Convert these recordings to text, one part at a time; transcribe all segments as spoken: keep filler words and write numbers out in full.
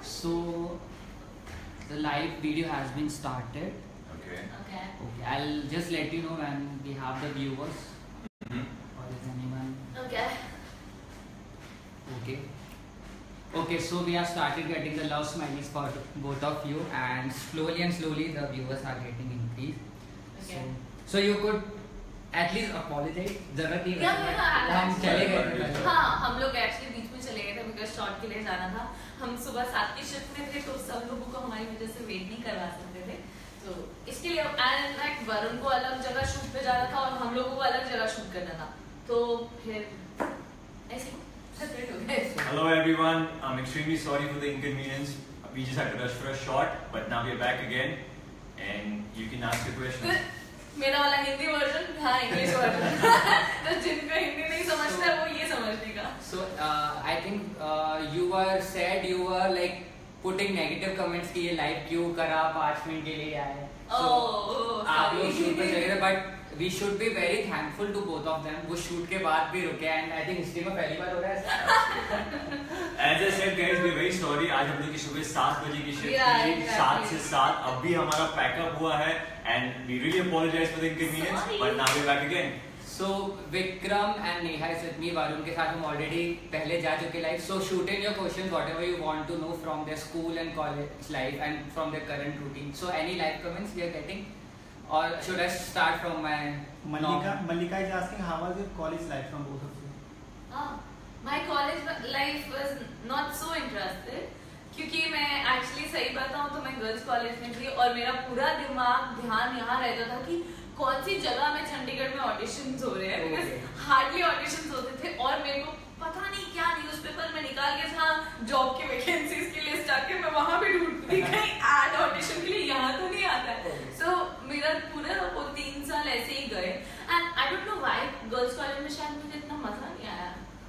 So the live video has been started. Okay. Okay. Okay, I'll just let you know when we have the viewers. Mm-hmm. Or is anyone? Okay. Okay. Okay, so we have started getting the love smileys for both of you, and slowly and slowly the viewers are getting increased. Okay. So, so you could at least apologize. जरूरत नहीं Yeah, yeah, yeah, हम चले गए थे पहले. हाँ, हम लोग एक्चुअली बीच में चले गए थे बिकॉज शॉट के लिए जाना था. हम सुबह सात की शिफ्ट में थे तो सब लोगों को हमारी वजह से वेट नहीं करवा सकते थे. तो इसके लिए एंड इनफैक्ट वरुण को अलग जगह शूट पे जाना था और हम लोगों को अलग जगह शूट करना था. तो फिर ऐसे सेपरेट हो गए. Hello everyone, I'm extremely sorry for the inconvenience. We just had to rush for a shot, but now we're back again, and you can ask your question. मेरा वाला हिंदी वर्जन था इंग्लिश वर्जन. तो जिनको हिंदी नहीं समझता वो ये समझ लेगा. So uh, I think uh, you were said you were like putting negative comments कि ये live क्यों करा पाँच मिनट के लिए आए. So oh, आप लोग शूट पे चले गए, but we should be very thankful to both of them. वो शूट के बाद भी रुके, and I think हिस्ट्री में पहली बार हो रहा है. As I said, guys, we're very sorry. आज हम लोग की सुबह सात बजे की शिफ्ट Yeah, थी, exactly. सात से सात. अब भी हमारा पैकअप हुआ है, and we really apologize for the inconvenience, Sorry. but now we're back again. So Vikram and Neha is with me. Varun के साथ हम already पहले जा चुके live. So shoot in your questions, whatever you want to know from their school and college life and from their current routine. So any live comments we are getting, or should I start from my Malika? Malika is asking how was your college life from both of you? Ah, my college life was not so interested. क्योंकि मैं actually सही बताऊँ तो मैं girls college में थी और मेरा पूरा दिमाग ध्यान यहाँ रहता था कि कौन सी जगह में चंडीगढ़ में ऑडिशंस हो रहे हैं. बिकॉज हार्डली ऑडिशंस होते थे और मेरे को पता नहीं क्या न्यूज़पेपर में निकाल के जहाँ जॉब की वैकेंसीज की लिस्ट आके मैं वहाँ पे ढूंढती कहीं एड ऑडिशन के लिए. यहाँ तो नहीं आता है. सो so, मेरा पूरा वो तीन साल ऐसे ही गए and I don't know why girls college में शायद मुझे इतना मजा नहीं आया.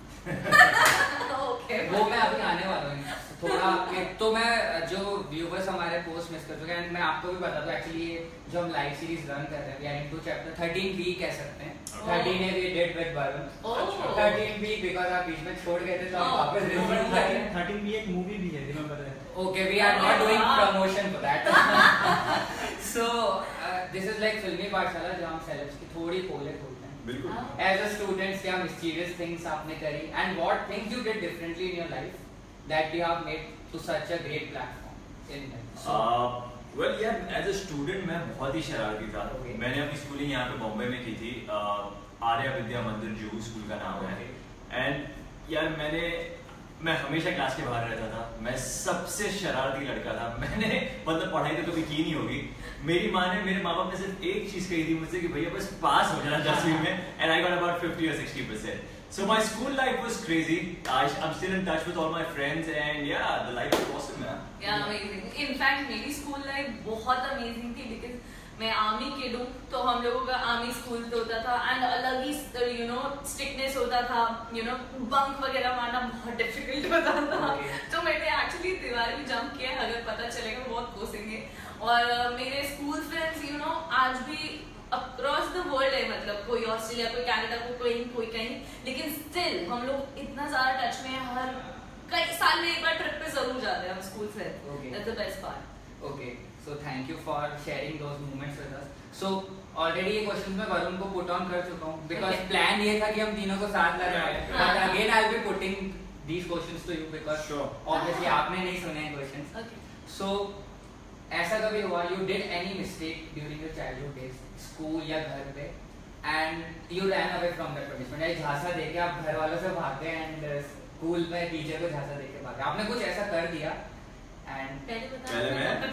okay, वो मैं अभी आने वाला हूँ थोड़ा आपके. तो मैं जो व्यूवर्स हमारे पोस्ट मिस कर चुके हैं, मैं आपको भी बता दूं एक्चुअली ये जो हम लाइव सीरीज रन कर रहे हैं, we are into chapter thirteen B कह सकते हैं. Thirteen A we did with Varun. Thirteen B because आप बीच में छोड़ गए थे तो हम वापस रिवीट कर रहे हैं. थर्टीन बी एक मूवी भी है, remember that. Okay, we are not doing promotion for that. So uh, this is like फिल्मी पाठशाला जहाँ हम सेलेब्स की थोड़ी पोले खोलते हैं. बिल्कुल. As a student, क्या mysterious things आपने करी and what things you did differently in your life that you have made to such a great platform in that. So, uh, well, यार as a student मैं बहुत ही शरारती था. Okay. मैंने अपनी स्कूलिंग यहाँ पे बॉम्बे में की थी. uh, आर्या विद्या मंदिर जूहू स्कूल का नाम है. एंड यार मैंने मैं हमेशा क्लास के बाहर रहता था. मैं सबसे शरारती लड़का था. मैंने मतलब पढ़ाई तो कभी की नहीं होगी. मेरी माँ ने मेरे माँ बाप ने सिर्फ एक चीज कही थी मुझसे कि भैया बस पास हो जाना दसवीं में. And I got about fifty or sixty percent. So my school life was crazy. I, I'm still in touch with all my friends and yeah, the life was awesome, man. Yeah, amazing. In fact, मेरी school life बहुत amazing थी because मैं army kid हूँ तो हम लोगों का army school तो होता था एंड अलग ही यू नो स्ट्रिक्टनेस होता था. यू नो बंक वगैरह मारना बहुत डिफिकल्ट होता था. तो मैंने एक्चुअली दीवार भी जंप किया. अगर पता चलेगा बहुत कोसेंगे. और uh, मेरे स्कूल फ्रेंड्स यू नो आज भी अक्रॉस द वर्ल्ड है. मतलब कोई ऑस्ट्रेलिया कोई कनाडा को कोई कोई कहीं, लेकिन स्टिल हम लोग इतना ज्यादा टच में हैं. हर कई साल में एक बार ट्रिप पे जरूर जाते हैं हम स्कूल से. That's the best part. okay, so thank you for sharing those moments with us. So already ये questions मैं वरुण को put on कर चुका हूँ because Okay. plan ये था कि हम तीनों को साथ ला रहे हैं. But again I'll be putting these questions to you because Sure. obviously आपने नहीं सुने हैं questions. Okay. So ऐसा कभी हुआ you did any mistake during your childhood days, school या घर पे, and you ran away from that punishment. या झांसा देके आप घर वालों से भागते हैं and स्कूल में टीचर को झांसा देके भागे. आपने कुछ ऐसा कर दिया and पहले बता. पहले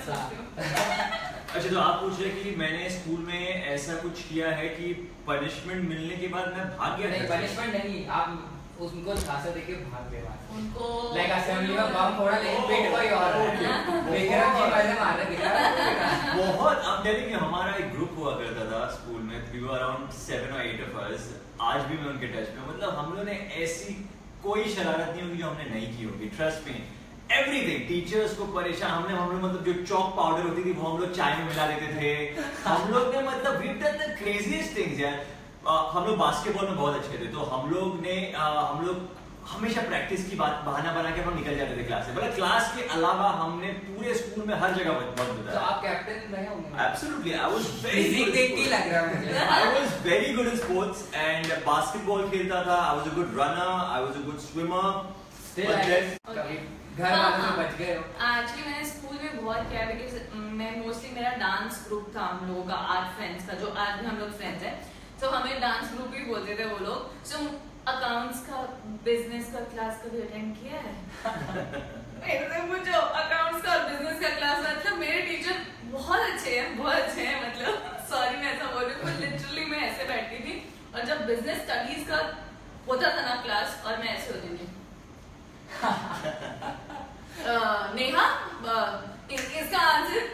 मैं? अच्छा, तो आप पूछ रहे कि मैंने स्कूल में ऐसा कुछ किया है कि पनिशमेंट मिलने के बाद मैं भाग गया. नहीं, पनिशमेंट नहीं, आप उनको झांसा देके भाग गए वहाँ. उनको लाइक असेंबली में बम फोड़ा लेकिन पेट कोई और है. विक्रम जी पहले मार रहे थे. बहुत. अब टेलिंग कि हमारा एक ग्रुप हुआ करता था स्कूल में. वी वर अराउंड सेवन और एट ऑफ अस. आज भी मैं उनके टच में. मतलब हम लोगों ने ऐसी कोई शरारत नहीं होगी जो हमने नहीं की होगी. Trust me. एवरीथिंग. टीचर्स को परेशान हमने हम लोग मतलब जो चॉक पाउडर होती थी वो हम लोग चाय में मिला देते थे. हम लोग ने मतलब we done the craziest things यार. हम लोग बास्केटबॉल में बहुत अच्छे थे तो हम लोग ने हम लोग हमेशा प्रैक्टिस की बात बहाना बना के हम निकल जाते थे क्लास से, मतलब क्लास के अलावा हमने पूरे स्कूल में हर जगह वक्त बिताया। तो आप कैप्टन रहे होंगे? Absolutely, I was very good. देख के लग रहा है मुझे। I was very good in sports and basketball खेलता था। I was a good runner, I was a good swimmer. Still I guess कभी घर वालों से बच गए हो? Actually मैंने स्कूल में बहुत किया because मैं mostly मेरा डांस ग्रुप था हम लोगों का, आर्ट फ्रेंड्स का, जो आज भी हम लोग फ्रेंड्स हैं, तो हमें डांस ग्रुप ही बोलते थे वो लोग। So अकाउंट्स का, बिजनेस का क्लास कभी अटेंड किया है? मेरे मुझे अकाउंट्स का और बिजनेस का क्लास, मतलब मेरे टीचर बहुत अच्छे हैं, बहुत अच्छे हैं, मतलब सॉरी मैं ऐसा बोल रही हूँ, लिटरली मैं ऐसे बैठती थी और जब बिजनेस स्टडीज का होता था ना क्लास, और मैं ऐसे होती थी नेहा इसका आंसर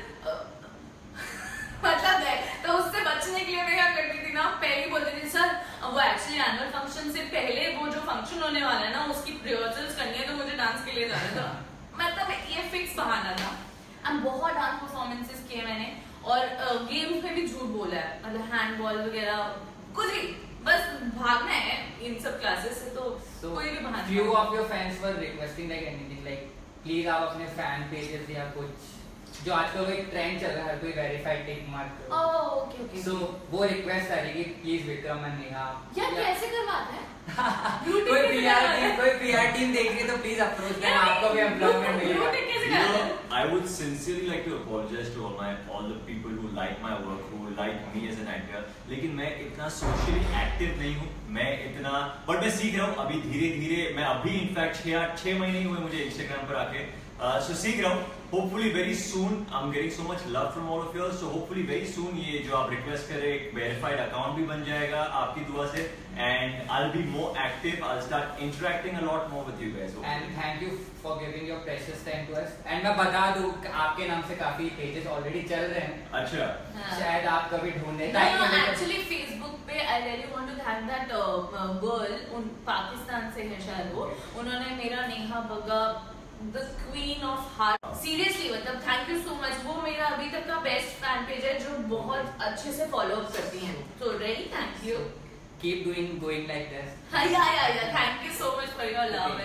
मतलब है, तो उससे बचने के लिए मैं क्या करती थी ना, पहले बोलती थी सर वो एक्चुअली एनुअल फंक्शन से पहले वो जो फंक्शन होने वाला है ना उसकी रिहर्सल्स करनी है, तो मुझे डांस के लिए जाना था। मतलब ये फिक्स बहाना था। एंड बहुत डांस परफॉर्मेंसेस किए मैंने, और गेम्स में भी झूठ बोला है, मतलब हैंडबॉल वगैरह कुछ भी, बस भागना है इन सब क्लासेस से, तो so, कोई भी बहाना। few of your fans were requesting like anything like please आप अपने फैन पेजेस या कुछ जो आजकल एक ट्रेंड चल रहा है, हर कोई वेरीफाइड टिक मार्क करो। Oh okay okay. सो वो रिक्वेस्ट आ रही है कि प्लीज विक्रम और नेहा यार कैसे करवाते हैं? कोई पीआर टीम कोई पीआर टीम देख रही है तो प्लीज अप्रोच करना, आपको भी एम्प्लॉयमेंट मिलेगा। कैसे करते हैं? I would sincerely like to apologize to all my all the people who like my work, who like me as an actor. लेकिन मैं इतना socially active नहीं हूँ, मैं इतना, but मैं सीख रहा हूँ अभी धीरे धीरे। मैं अभी इनफैक्ट छह आठ छह महीने हुए मुझे Instagram पर आके, सो uh, सीख रहा हूँ। Hopefully very soon I'm getting so much love from all of you, so hopefully very soon ये जो आप request करें एक verified account भी बन जाएगा आपकी दुआ से, and I'll be more active, I'll start interacting a lot more with you guys. Hopefully. And thank you for giving your precious time to us. And मैं बता दूँ आपके नाम से काफी pages already चल रहे हैं। अच्छा। शायद आप कभी ढूंढने। No, no, actually Facebook पे I really want to thank that uh, girl, उन पाकिस्तान से है शायद वो, उन्होंने मेरा Neha Bagga The Queen of Heart, seriously मतलब thank you so much, वो मेरा अभी तक का बेस्ट फैन पेज है जो बहुत अच्छे से फॉलो अप करती हैं, so really thank you. Keep doing going like this. हाँ yeah yeah yeah, thank you so much for your love.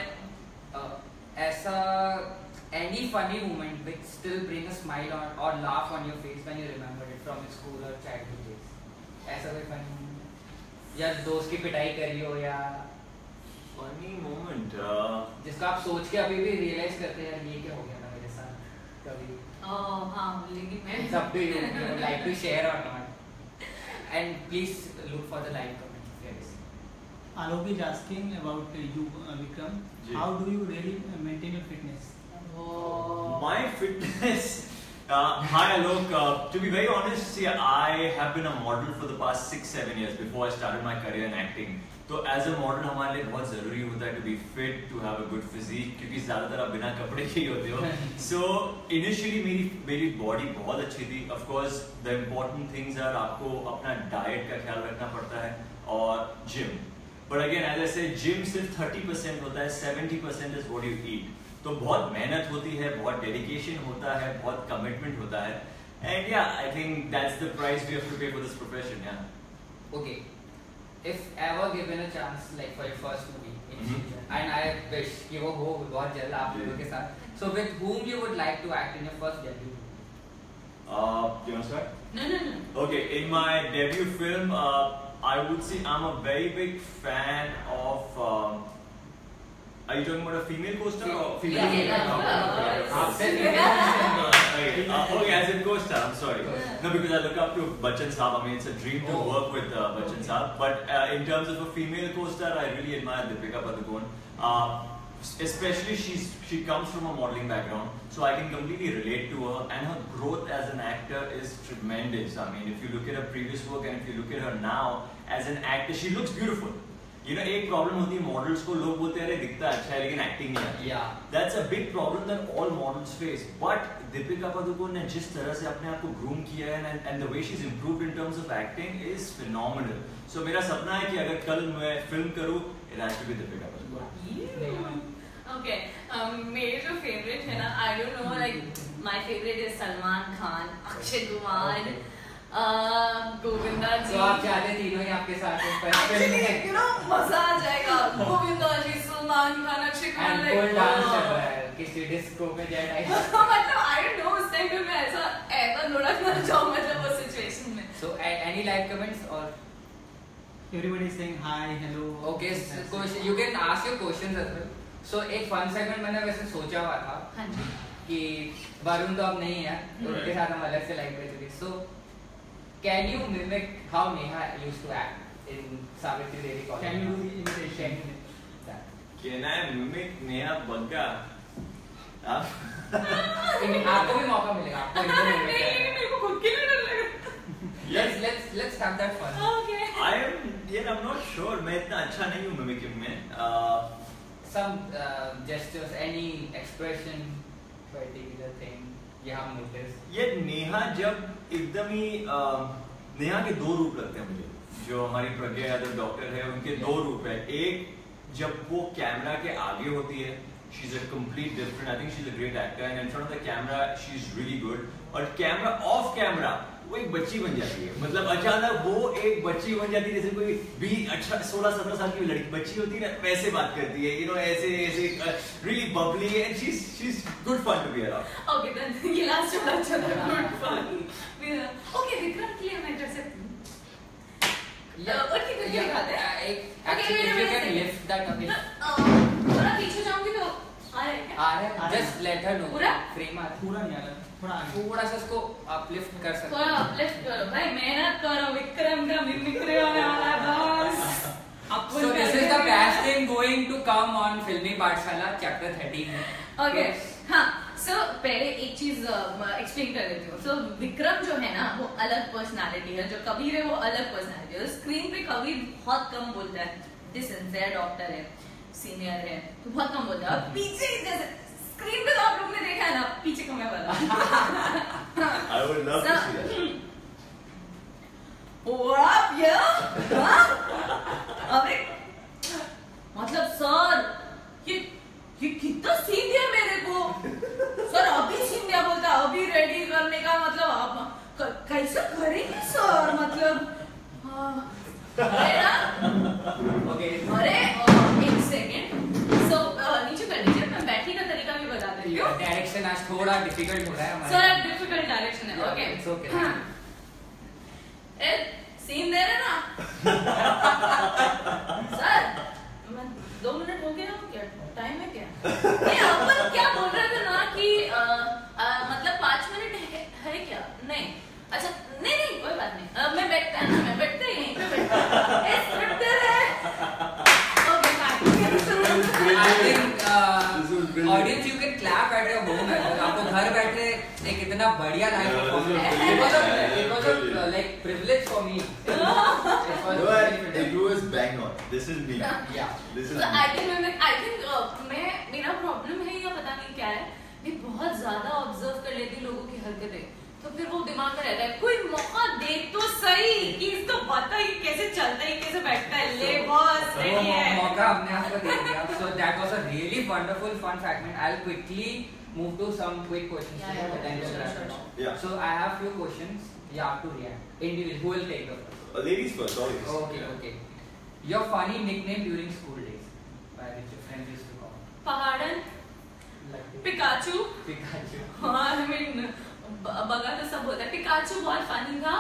ऐसा any funny moment which still bring a smile or or laugh on your face when you remember it from your school or childhood days? ऐसा कोई funny moment या दोस्त की पिटाई करी हो या Funny moment. Uh... जिसको आप सोच के अभी भी रियलाइज करते हैं ये क्या हो गया था मेरे साथ कभी? Oh हाँ, लेकिन मैं सब पे you would like to share or not? And please look for the live comments. Yes. Alok is asking about you, uh, Vikram. Ji. How do you really maintain your fitness? oh. My fitness. Uh, hi Alok. Uh, to be very honest, see, I have been a model for the past six, seven years before I started my career in acting. तो as a model हमारे लिए बहुत जरूरी होता है to be fit, to have a good physique, क्योंकि ज्यादातर आप बिना कपड़े के ही होते हो। सो इनिशियली मेरी मेरी बॉडी बहुत अच्छी थी। Of course the important things are आपको अपना डाइट का ख्याल रखना पड़ता है और gym, but again as I say gym सिर्फ थर्टी परसेंट होता है, seventy percent is what you eat. तो बहुत मेहनत होती है, बहुत डेडिकेशन होता है, बहुत कमिटमेंट होता है, and yeah I think that's the price we have to pay for this profession. Yeah okay, if ever given a chance like for your first movie in Mm-hmm. future, and I wish कि वो हो बहुत जल्द आप लोगों के साथ, so with whom you would like to act in your first debut? Uh, do you want to start? No no no. Okay, in my debut film, uh, I would say I'm a very big fan of. Um, are you talking about a female co-star or female? Yeah, yeah, co-star? of course. Okay, uh, okay, as a co-star, I'm sorry. No, because I look up to Bachchan Saab. I mean, it's a dream to Oh. work with uh, Bachchan Saab. But uh, in terms of a female co-star, I really admire Deepika Padukone. Uh, especially she's she comes from a modeling background, so I can completely relate to her, and her growth as an actor is tremendous. I mean, if you look at her previous work and if you look at her now as an actor, she looks beautiful. You know, एक problem होती है models को, लोग बोलते हैं अरे दिखता अच्छा है लेकिन एक्टिंग नहीं आती। Yeah. That's a big problem that all models face. But Deepika Padukone ने जिस तरह से अपने आप को ग्रूम किया है and, and the way she's improved in terms of acting is phenomenal. So मेरा सपना है कि अगर कल मैं फिल्म करूँ, it has to be Deepika Padukone. Okay, um, मेरे जो फेवरेट है ना, I don't know, like my favorite is Salman Khan, Akshay Kumar, Govinda जी। तो आप चाहते तीनों ही आपके साथ हैं? Actually, you know, मजा आ जाएगा। गोविंदा जी so Salman Khan, Akshay Kumar And full dance चल रहा है किसी डिस्को में जेट आई। मतलब I don't know उस टाइम पे मैं ऐसा ऐसा लुढ़कना चाहूँ मतलब उस सिचुएशन में। So any live comments or Everybody is saying hi, hello. okay, question you can ask your questions as well. So एक fun segment मैंने वैसे सोचा हुआ था हाँ जी कि वरुण तो अब नहीं है, उनके साथ हम अलग से लाइव पे थे। So can you mimic how Neha used to act in Savitri Devi college? Can you do the imitation? Can I mimic Neha Bagga? आप आपको भी मौका मिलेगा, आपको इनको नहीं mimic करना है। मेरे को खुद के लिए डर लग रहा Let's let's let's have that fun. है। Okay I am यार I'm not sure मैं इतना अच्छा नहीं हूँ mimicking में। uh, Some uh, gestures, any expression, particular thing you have noticed. ये नेहा जब एकदम ही uh, नेहा के दो रूप लगते हैं मुझे, जो हमारी प्रज्ञा यादव डॉक्टर है उनके दो रूप है। एक जब वो कैमरा के आगे होती है, she is a complete different, I think she is a great actor and in front of the camera she is really good. और कैमरा ऑफ कैमरा वो एक बच्ची बन जाती है, मतलब अचानक वो एक बच्ची बन जाती है, जैसे कोई बीस अच्छा सोलह सत्रह साल की लड़की बच्ची होती है ना, वैसे बात करती है, यू नो ऐसे ऐसे really bubbly and she is she is good fun to be around. Okay then ये लास्ट वाला अच्छा था, गुड फन। ओके विक्रम के लिए मैं कर सकती हूँ। Yeah, और किधर क्या खाते हैं? एक actually if you can lift that a bit. थोड़ा पीछे जाऊंगी तो आ रहा है क्या? आ रहा है, just let her know. पूरा? फ्रेम आ रहा है। पूरा नहीं आ रहा, थोड़ा आगे। थोड़ा सा इसको uplift कर सकते थोड़ा अपलिफ्ट करो भाई, मेहनत करो, विक्रम का मिमिक्री होने वाला है boss. So this is the casting going to come on Filmy Pathshala chapter thirteen में। ओके हाँ, सो पहले एक चीज एक्सप्लेन कर देती हूँ। सो विक्रम जो है ना वो अलग पर्सनालिटी है, जो कबीर है वो अलग पर्सनालिटी है। स्क्रीन पे कबीर बहुत कम बोलता है, सिंसियर डॉक्टर है, सीनियर है, तो बहुत कम बोलता है। और पीछे जैसे स्क्रीन पे तो आप लोगों ने देखा है ना, पीछे कम है वाला। I would love to see that. What yeah? अबे मतलब सर ये ये कितना सीन दिया मेरे को सर, अभी सीन दिया बोलता अभी रेडी करने का, मतलब आप कैसे करेंगे सर, मतलब अरे ना Okay. अरे एक सेकेंड। सो नीचे कर लीजिए, मैं बैठने का तरीका भी बता देती हूँ। डायरेक्शन आज थोड़ा डिफिकल्ट हो रहा है हमारे। सर डिफिकल्ट डायरेक्शन है। Okay It's okay. A scene दे रहे ना सर, मैं दो मिनट हो गए ना, क्या टाइम है क्या? नहीं अपन क्या बोल रहे थे ना कि आ, आ, मतलब पाँच मिनट है, है क्या? नहीं अच्छा नहीं नहीं कोई बात नहीं, आ, मैं बैठता है ना, मैं बैठता ही यहीं पे बैठता है। स्क्रिप्टर है। Okay I think uh, audience you can clap at your home as well. आपको घर बैठे एक इतना बढ़िया live performance, it was a it was a uh, like privilege for me. It was No, very I, privilege. it was bang on. This is me. Yeah. This is So me. I think मैं I think uh, मैं मेरा problem है या पता नहीं क्या है, मैं बहुत ज्यादा ऑब्जर्व कर लेती लोगों की हरकतें, तो फिर वो दिमाग में रहता है कोई मौका दे तो सही कि इसको पता ही कैसे चलता है, कैसे बैठता है। ले बॉस वो रेडी है। मौका हमने आपको दे दिया। So that was a really wonderful fun fragment. I'll quickly move to some quick questions. Yeah, yeah, Then we'll sure, wrap sure, it sure. up. Yeah. So I have few questions. You have to react. Individual. Who will take the first? Uh, ladies first, always. Okay, okay. Your funny nickname during school days, by which your friends used to call. पहाड़न, Like Pikachu. Pikachu. हाँ I mean बगा तो सब होता है, Pikachu बहुत funny था।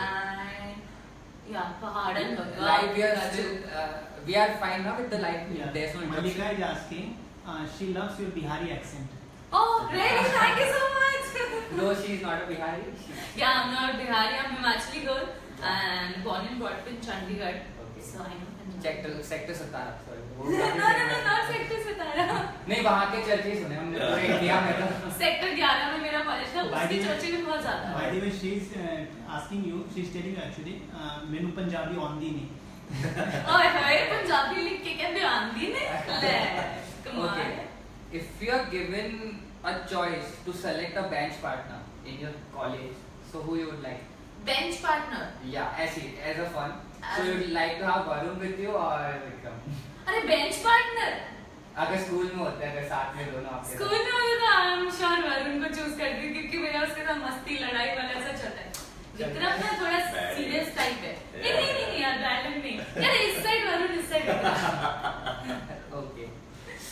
And या पहाड़न बगा। Like we are still, uh, we are fine now with the live. Yeah. There's no Malika interruption. is asking, uh, she loves your Bihari accent. Oh really? Thank you so much. No, she is not a Bihari. Yeah, I'm not Bihari. I'm Himachali girl and born and brought up in Chandigarh. Okay. So I know Punjabi. Sector sector Satara. Sorry. No no no not sector सतारा. नहीं वहाँ के चर्चे सुने हमने पूरे India में तो। Sector ग्यारह में मेरा कॉलेज था, By उसकी the- चर्चे भी बहुत ज्यादा By है। the way, she is uh, asking you, she is telling you actually, uh, मैंने पंजाबी आंदी नहीं। ओए हाय पंजाबी लिख के कहते आंधी ने ले कमाल Okay. है। If you are given a choice to select a bench partner in your college, so who you would like? Bench partner. Yeah, as it as a fun. So As- you would like to have Varun with you or Vikram? अरे bench partner अगर school में होते हैं अगर साथ में दोनों आपके स्कूल में मुझे तो आई एम श्योर वरुण को चूज करती क्योंकि मेरा उसके साथ मस्ती लड़ाई वाला ऐसा चलता है। विक्रम ना थोड़ा सीरियस टाइप है। नहीं नहीं नहीं यार बैड लक नहीं यार, इस साइड वरुण इस side Vikram. Okay.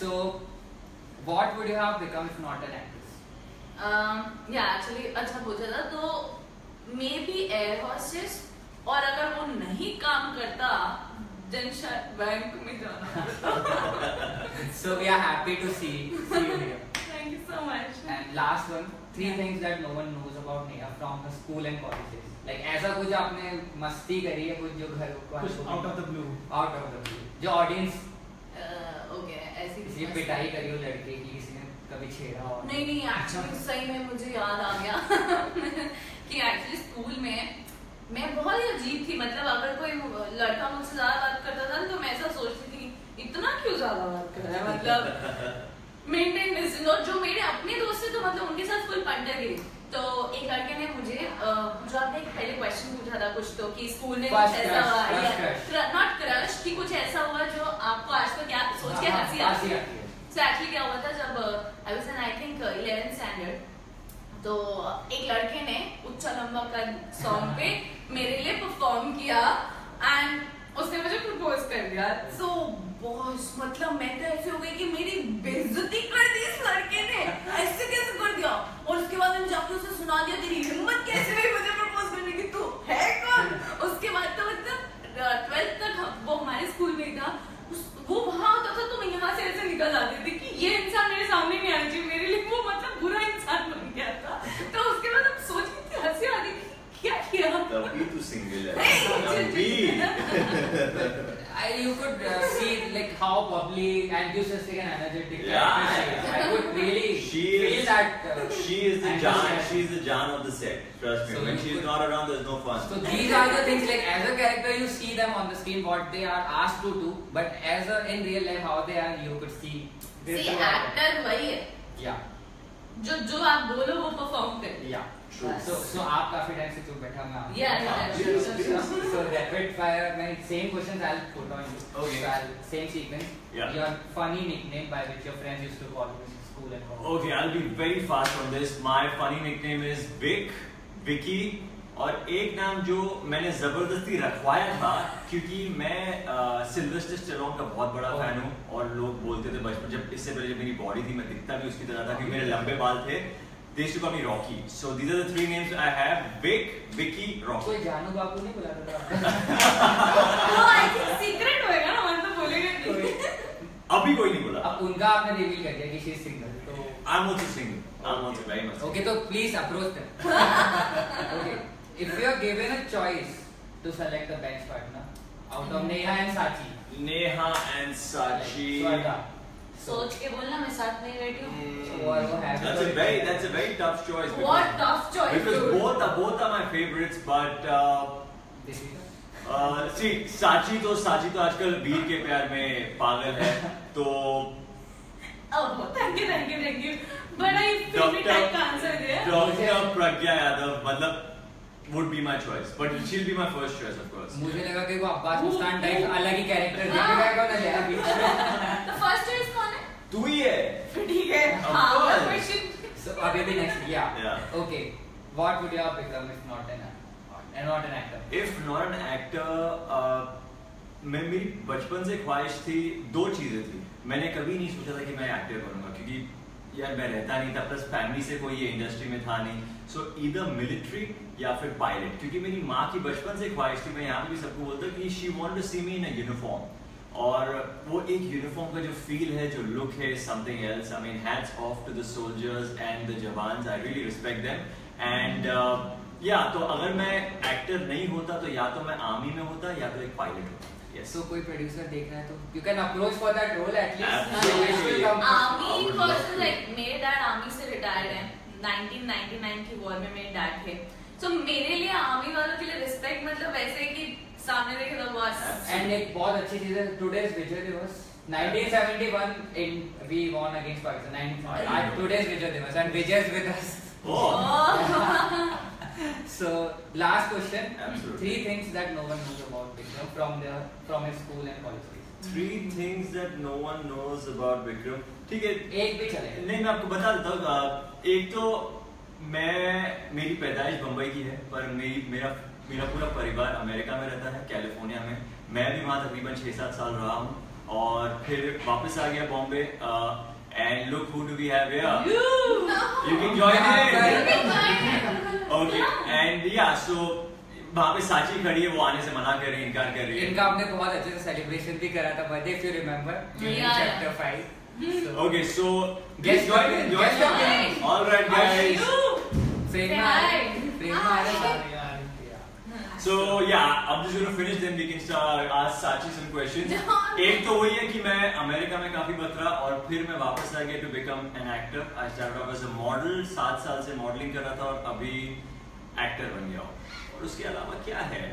So, what would you have become if not an actress? um, yeah actually अच्छा पूछा था तो मे बी एयर होस्टेस, और अगर वो नहीं काम करता then शायद बैंक में जाना पड़ता. So we are happy to see, see you here. Thank you so much. And last one, three yeah. things that no one knows about Neha from the school and colleges. Like ऐसा कुछ आपने मस्ती करी है, कुछ जो घर को कुछ out of the blue, out of the blue, जो audience ओके ऐसी किसी पिटाई करी हो लड़के की, किसी ने कभी छेड़ा हो? नहीं नहीं एक्चुअली सही में मुझे याद आ गया कि एक्चुअली स्कूल में मैं बहुत ही अजीब थी. मतलब अगर कोई लड़का मुझसे ज्यादा बात करता था तो मैं ऐसा सोचती थी इतना क्यों ज्यादा बात कर रहा है, मतलब मेंटेन डिस्टेंस. और जो मेरे अपने दोस्त थे तो मतलब उनके साथ फुल पंटर गई. तो एक लड़के ने मुझे जो आपने एक पहले क्वेश्चन पूछा था कुछ तो कि स्कूल में कुछ ऐसा हुआ, नॉट क्रश, कि कुछ ऐसा हुआ जो आपको आज तक क्या सोच के हंसी आती है. सो एक्चुअली क्या हुआ था जब I was in I think eleventh standard, तो एक लड़के ने उच्चा लंबा का सॉन्ग पे मेरे लिए परफॉर्म किया एंड उसने मुझे प्रपोज कर दिया. सो बॉस मतलब मैं तो ऐसे हो गई कि मेरी बेइज्जती कर दी इस लड़के ने, ऐसे कैसे कर दिया. और उसके बाद मैंने जाके उसे सुना दिया तेरी हिम्मत कैसे हुई मुझे प्रपोज करने की, तू है कौन. उसके बाद तो मतलब ट्वेल्थ तक वो हमारे स्कूल में था, वो वहां होता था तो मैं यहाँ से ऐसे निकल आती थी कि ये इंसान मेरे सामने नहीं आना चाहिए. मेरे लिए वो मतलब बुरा इंसान बन गया था. तो उसके बाद अब सोच रही थी, हंसी आ रही थी क्या किया. तभी तू सिंगल है. तभी. You could uh, see like how bubbly, enthusiastic and energetic yeah. she is. I could really she feel is, that. Uh, she is the John. She is the John of the set. Trust me. So when she is not around, there's no fun. So these are the things like as a character you see them on the screen what they are asked to do, but as a in real life how they are you could see. See actor वही है. Yeah. जो जो आप बोलो वो perform कर. Yeah. True. So so आप काफी टाइम से चुप बैठा मैं. Yeah. yeah. So rapid fire my same questions I'll put on you. Okay. So I'll, same sequence. Yeah. Your funny nickname by which your friends used to call you in school and college. Okay, I'll be very fast on this. My funny nickname is Vic, Vicky. और एक नाम जो मैंने जबरदस्ती रखवाया था क्योंकि मैं सिल्वेस्टर स्टेलोन का बहुत बड़ा फैन हूँ और लोग बोलते थे बचपन जब इससे पहले जब मेरी बॉडी थी मैं दिखता भी उसकी तरह था क्योंकि मेरे लंबे बाल थे. They used to call me Rocky. So these are the three names I have: Vic, Vicky, Rocky. कोई जानू बाबू नहीं बुलाता था. वो I think secret होएगा ना, मतलब बोलेंगे नहीं. अभी कोई नहीं बोला. अब उनका आपने रिवील कर दिया कि she is single. तो I'm also single. I'm also very much. Okay, तो please approach them. Okay, if you are given a choice to select a bench partner out of Neha and Sachi. Neha and Sachi. Swarda. सोच के बोलना मैं साथ में बैठी हूँ. That's a very that's a very tough choice. What tough choice? Because both are both are my favorites, but uh, uh, see Sachi तो Sachi तो आजकल वीर के प्यार में पागल है तो. Oh, thank you, thank you, thank you. But I favorite type का आंसर दिया. Doctor Pragya Yadav मतलब would be my choice, but she'll be my first choice of course. मुझे लगा कि वो अब्बास मुस्तान टाइप अलग ही कैरेक्टर देखेगा कौन है यार बीच में. तो फर्स्ट चॉइस कौन है? तू ही है. ठीक है. हाँ क्वेश्चन. So अभी भी next yeah. Yeah. Okay. What would you have become if not an actor? Not an actor. If not an actor, uh, मैं मेरी बचपन से ख्वाहिश थी दो चीजें थी. मैंने कभी नहीं सोचा था कि मैं एक्टर बनूंगा क्योंकि यार मैं रहता नहीं था प्लस फैमिली से कोई ये इंडस्ट्री में था नहीं. सो ईदर मिलिट्री या फिर पायलट क्योंकि मेरी माँ की बचपन से ख्वाहिश थी. मैं यहाँ पे भी सबको बोलता कि she wanted to see me in a uniform और वो एक यूनिफॉर्म का जो फील है जो लुक है something else. I mean hats off to the soldiers and the jawans. I really respect them and yeah तो अगर मैं एक्टर नहीं होता तो या तो मैं आर्मी में होता या तो एक पायलट होता. Yes. So कोई प्रोड्यूसर देख रहा है तो you can approach for that role at least. Army person like मेरे डैड आर्मी से रिटायर्ड हैं. नाइनटीन नाइंटी नाइन की वॉर में मेरे डैड थे. सो so, मेरे लिए आर्मी वालों के लिए रिस्पेक्ट मतलब ऐसे कि सामने देखे तो बस. एंड एक बहुत अच्छी चीज है टुडेज विजय दिवस nineteen seventy-one in we won against Pakistan. And today's Vijay Diwas and Vijay is with us. Oh. So last question. Absolutely. Three things that no one knows about Vikram from their from his school and college days. Three things that no one knows about Vikram. ठीक है. एक भी चलेगा. नहीं मैं आपको बता देता हूँ. एक तो मैं मेरी पैदाइश बम्बई की है पर मेरी मेरा मेरा पूरा परिवार अमेरिका में रहता है कैलिफोर्निया में. मैं भी वहाँ तकरीबन छह सात साल रहा हूँ और फिर वापस आ गया Bombay and look who do we have here you can join in okay and yeah so वहाँ पे साची खड़ी है वो आने से मना कर रही है इनकार कर रही है इनका हमने बहुत अच्छे से सेलिब्रेशन भी करा था birthday if you remember chapter five okay so get join in join in alright guys Prema Prema आ रहा है So yeah, I'm just gonna finish then we can start ask Sachi some questions. एक तो वही है कि मैं अमेरिका में काफी बतरा और फिर मैं वापस आ गया to become an actor. I started off as a model, सात साल से मॉडलिंग कर रहा था और अभी एक्टर बन गया हूँ. और उसके अलावा क्या है?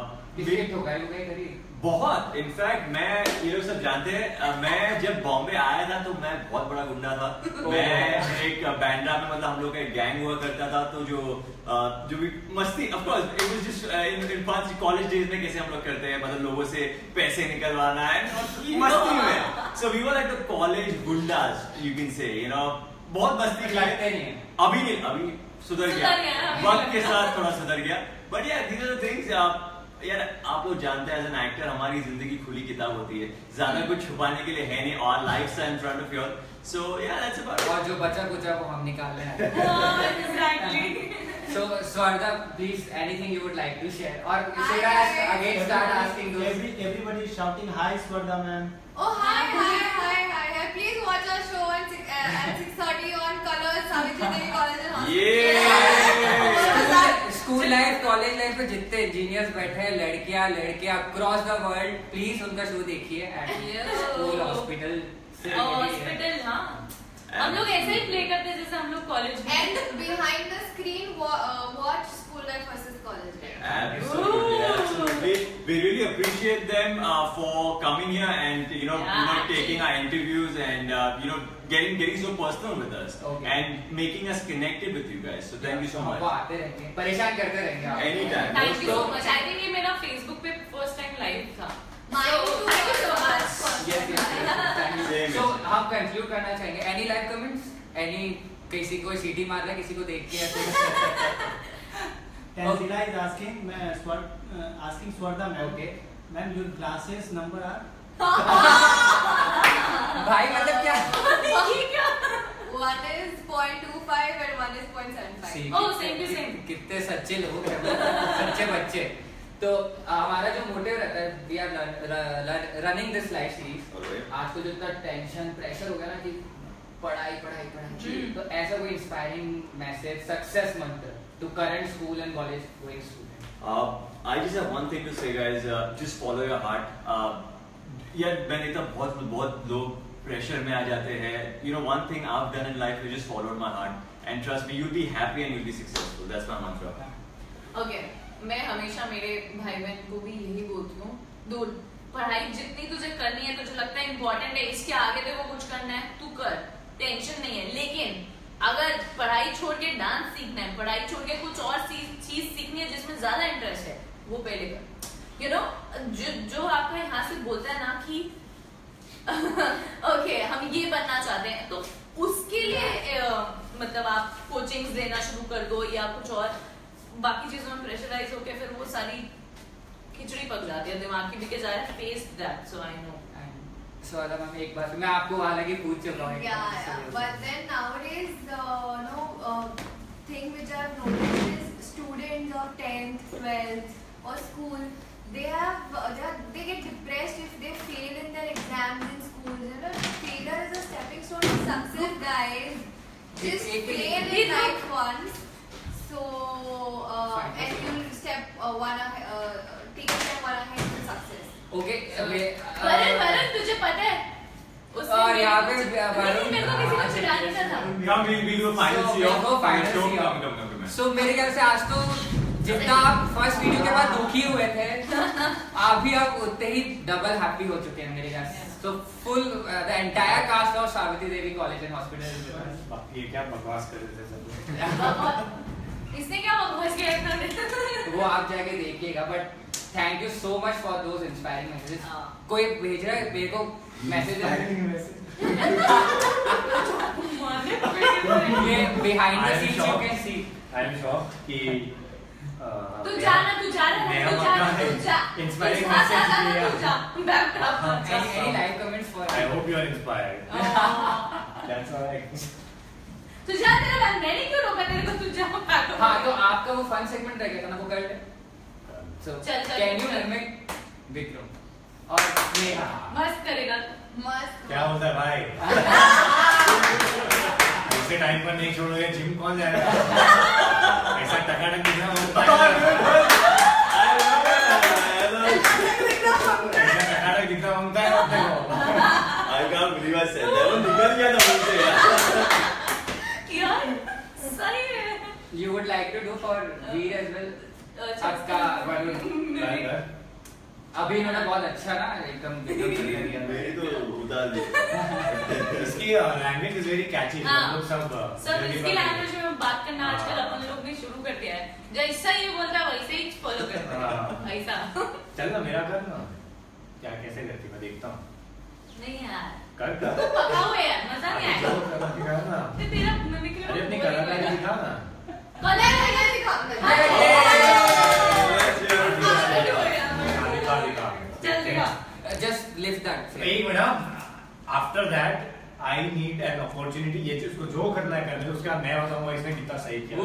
बहुत इनफैक्ट मैं ये लोग सब जानते हैं मैं जब बॉम्बे आया था तो मैं बहुत बड़ा गुंडा था मैं एक बैंड्रा में मतलब हम लोग का एक गैंग हुआ करता था तो जो जो भी मस्ती of course it was just in in पांच कॉलेज डेज में कैसे हम लोग करते हैं मतलब लोगों से पैसे निकलवाना है मस्ती में so we were like the college goondas you can say you know बहुत मस्ती करते हैं अभी नहीं अभी सुधर गया वक्त के साथ थोड़ा सुधर गया बट यार दीज आर द थिंग्स यार आप लोग जानते हैं एज एन एक्टर हमारी जिंदगी खुली किताब होती है ज्यादा कुछ छुपाने के लिए है नहीं और life in front of your so यार दैट्स अबाउट और जो बचा कुचा वो हम निकाल रहे हैं exactly so Swarda please anything you would like to share or should I ask, again start asking those Every, everybody is shouting hi Swarda ma'am oh hi hi hi hi hi please watch our show at six, uh, at six thirty on Colors Savitri Devi College and Hospital yeah school life college life में जितने engineers बैठे हैं लड़कियां लड़के across the world please उनका show देखिए at school hospital hospital हाँ हम लोग ऐसे ही प्ले करते हैं जैसे हम लोग कॉलेज में and behind the screen uh, watch School Life versus College Life absolutely absolutely we really appreciate them uh, for coming here and you know, yeah, you know actually. taking our interviews and uh, you know getting getting so personal with us okay. and making us connected with you guys so thank you so much आते रहेंगे परेशान करते रहेंगे anytime thank you so much I think ये मेरा Facebook पे first time live था mine too thank you so much yes yes thank you Same so is. हम कंक्लूड करना चाहेंगे एनी लाइव कमेंट्स एनी किसी को सीटी मार रहा है किसी को देख के ऐसे Tanzila is asking मैं Swar uh, asking Swarda ma'am okay ma'am your glasses number are भाई मतलब क्या ये क्या one is point two five and one is point seven five See, Oh, कितने- same to same. कितने सच्चे लोग हैं सच्चे बच्चे तो हमारा जो मोटिव रहता है we are running this life series आज को जो इतना टेंशन प्रेशर हो गया ना कि पढ़ाई पढ़ाई पढ़ाई तो ऐसा कोई inspiring message success mantra to current school and college going student Uh, I just have one thing to say, guys. Uh, just follow your heart. Uh, यार मैंने तो बहुत बहुत लोग प्रेशर में आ जाते हैं. You know, one thing I've done in life is just followed my heart. And trust me, you'll be happy and you'll be successful. That's my mantra. Okay मैं हमेशा मेरे भाई बहन को भी यही बोलती हूँ दूर पढ़ाई जितनी तुझे करनी है तुझे लगता है इम्पोर्टेंट है इसके आगे तेरे को कुछ करना है तू कर टेंशन नहीं है लेकिन अगर पढ़ाई छोड़ के डांस सीखना है पढ़ाई छोड़ के कुछ और चीज सीखनी है जिसमें ज्यादा इंटरेस्ट है वो पहले कर यू नो जो जो आपका यहाँ से बोलता है ना कि ओके हम ये बनना चाहते हैं तो उसके लिए मतलब आप कोचिंग्स देना शुरू कर दो या कुछ और बाकी चीजों में प्रेशराइज होके फिर वो सारी खिचड़ी पक जाती है दिमाग की because I have faced that so I know Swarda ma'am एक बार मैं आपको हालांकि पूछ चुका हूँ yeah, yeah. But then nowadays the no uh, thing which I've noticed is students of tenth, twelfth or school they have uh, they, are, they get depressed if they fail in their exams in school. You know, failure is a stepping stone to success, guys. Just fail in life once, so uh, and you'll step uh, one uh, uh, take a step one ahead to success. Okay Varun Varun तुझे पता है उसने और यहाँ पे वरुण मेरे को किसी को चिढ़ाने का था Come, we'll we'll do a final So, C we'll go off. final Show, C off. come, come, come, come. सो मेरे ख्याल से आज तो जितना आप फर्स्ट वीडियो के बाद दुखी हुए थे अभी आप उतने ही डबल हैप्पी हो चुके हैं मेरे ख्याल से so full the entire cast of Savitri Devi College and Hospital ये क्या बकवास कर रहे थे सब इसने क्या बकवास किया इतना वो आप जाके देखिएगा but thank you so much for those inspiring messages हाँ। कोई भेज रहा है मेरे को मैसेज ये behind the scenes you can see I am sure कि तू जा ना, तू जा ना, नेहा तू जा ना, बग्गा तू जा। inspiring तू जा, जा, message जा, दिया। तू जा। Back up, जा। Any any live comments for? I hope you are inspired. Oh. That's all I can तू जा, तेरा मैंने मैंने क्यों रोका तेरे को, तू जा, back up। हाँ, तो आपका वो फन सेगमेंट रह गया था ना, वो कर ले। So चल, चल, can you चल। mimic विक्रम और नेहा? मस्त करेगा। मस्त। क्या होता है भाई? ऐसे टाइम पर नहीं छोड़ोगे जिम कौन जाएगा? ऐसा टकाटक दिखना होता है। ऐसा टकाटक दिखना होता है अपने को। I can't believe I said that. वो निकल गया था मुझसे यार। यार, सही है। You would like to do for Veer as well? आपका वरुण। अभी इन्होंने बहुत अच्छा ना एकदम मेरी तो उतार दी। इसकी लैंग्वेज इज वेरी कैची। हम लोग सब सब इसकी लैंग्वेज में बात करना आजकल अपन लोग ने शुरू कर दिया है। जैसा ये बोलता है वैसे ही फॉलो करते हैं। ऐसा। चल ना मेरा कर ना। क्या कैसे करती मैं देखता हूँ। नहीं यार। कर कर। तू पका हुआ है यार, मजा नहीं आएगा। करना दिखा ना। ते तेरा मिमिक्री अरे अपनी कला का दिखा ना। कलर है दिखा। दिखा दिखा। चल दिखा। Just lift that. एक minute. After that I need an opportunity. ये चीज को जो करना है करने दो, उसके बाद मैं बताऊंगा इसने कितना सही किया।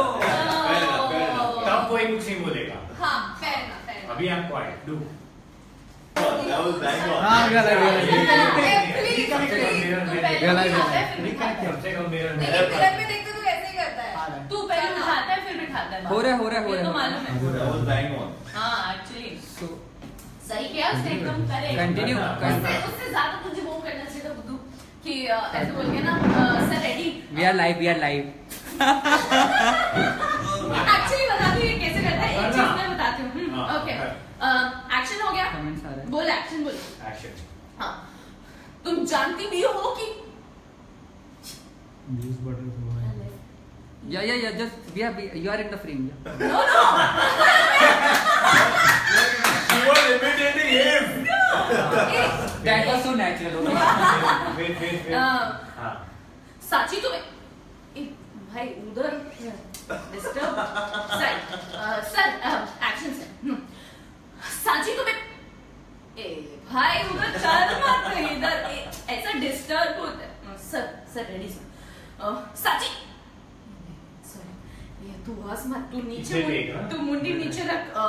तब कोई कुछ नहीं बोलेगा। हाँ, fair enough, fair enough. अभी आप quite do. That was bang on. हाँ, गला गला। Please, कम से कम please, मेरा तू मेरा पहले गला उठाता गला। है, फिर बिठाता है। कम से कम मेरा नहीं, फिल्म में देखते तो ऐसे ही करता है। तू पहले उठाता है फिर बिठाता है। हो रहा है, हो रहा है, हो ये रहा तो है। मालूम है। That was bang on. हाँ, एक्चुअली So सही किया उसने एकदम करे। continue. उससे continue. उससे ज्यादा तुझे वो करना चाहिए था बुद्धू कि अ, ऐसे बोल के ना sir ready. We are live. We are live. Actually बता दो ये कैसे करता है, एक करना। चीज मैं बताती हूँ। हाँ, ओके, कर। एक्शन हो गया। Comments आ रहे हैं। बोल एक्शन बोल। एक्शन। हाँ, तुम जानती भी हो कि News button हुआ है। Yeah, yeah, yeah. Just we are. We, you are in the frame. Yeah. No no She was imitating him. That was so natural. Okay. Wait wait wait. हाँ। साची तुम्हें ए, भाई उधर डिस्टर्ब सर सर एक्शन से साची तुम्हें ए भाई उधर चल मत इधर ए, ऐसा डिस्टर्ब होता है। Sir sir ready sir Sachi sorry ये तू हंस मत, तू नीचे इसे देख, हाँ? मुंडी- तू मुंडी नीचे रख। अ,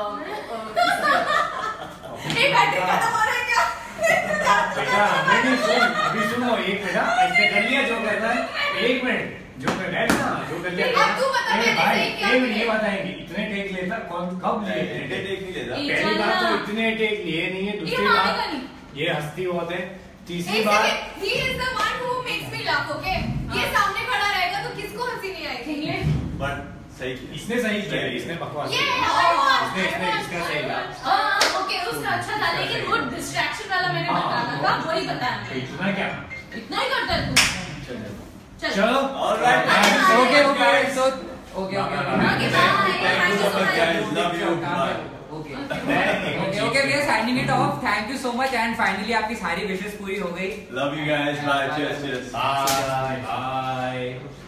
अ, ए बैटरी खत्म हो रहा है क्या? बेटा नहीं नहीं सुन अभी सुनो एक मिनट। ऐसे कर लिया जो करना है। एक मिनट जो कर बैठ ना जो कर लिया। अब तू बता ए मैंने भाई सही क्या एक मिनट ये किया? बताएंगे इतने टेक लेता कौन कब लिए इतने इतने टेक? टेक नहीं लेता। ये पहली बात तो चलना। इतने टेक लिए नहीं है। ये दूसरी मानेगा बात नहीं। ये हस्ती होते हैं। तीसरी एक बात second, he is the one who makes me laugh, okay? ये सामने खड़ा रहेगा तो किसको हंसी नहीं आएगी? But सही किया। इसने सही किया इसने बकवास ये किया। हाँ, इसने इसने इसका सही किया। हाँ, ओके उसका अच्छा था लेकिन वो डिस्ट्रैक्शन वाला मैंने बताया था वही बताया मैंने। इतना क्या? इतना ही करता है तू। चल चलो All right. Okay, okay. So okay, okay. Okay, okay. bye. Thank you so much, guys. Love you. Bye. Okay. Okay, Okay, we are signing it off. Thank you so much and finally आपकी सारी wishes पूरी हो गई. Love you guys. Bye. Cheers. Cheers. Bye. Bye.